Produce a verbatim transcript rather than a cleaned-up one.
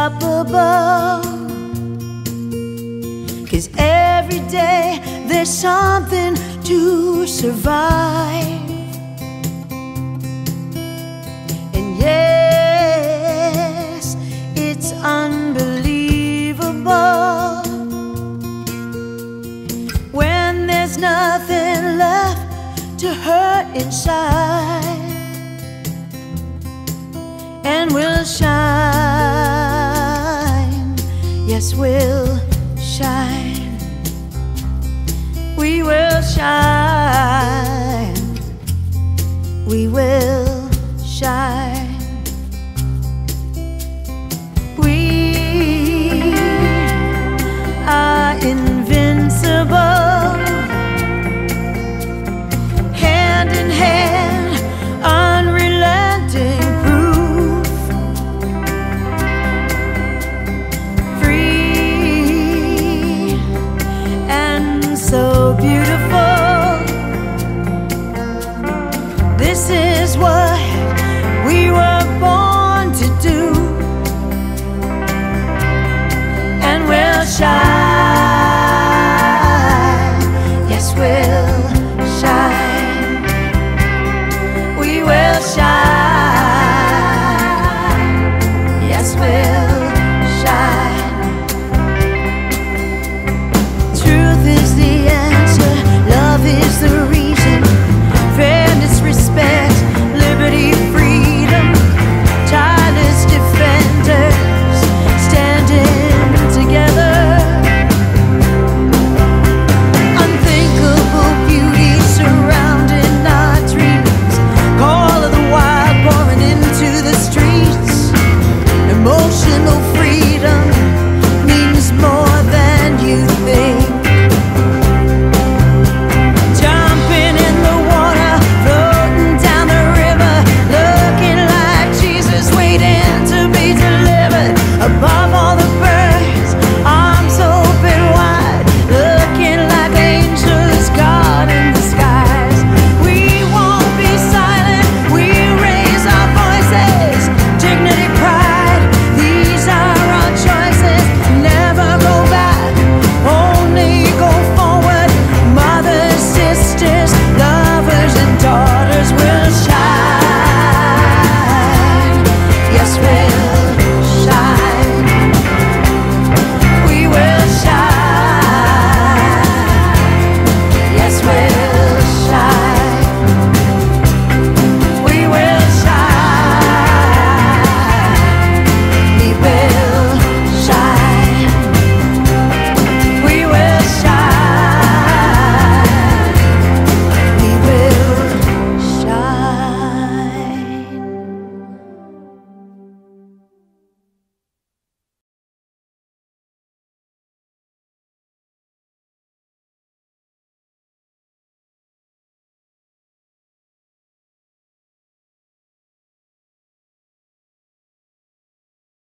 unstoppable. 'Cause every day there's something to survive. And yes, it's unbelievable when there's nothing left to hurt inside. And we'll shine, yes, we'll shine. We will shine, we will shine. We are invincible, hand in hand, unrelenting proof. Free and so beautiful. This is what we were born to do. And we'll shine, yes, we'll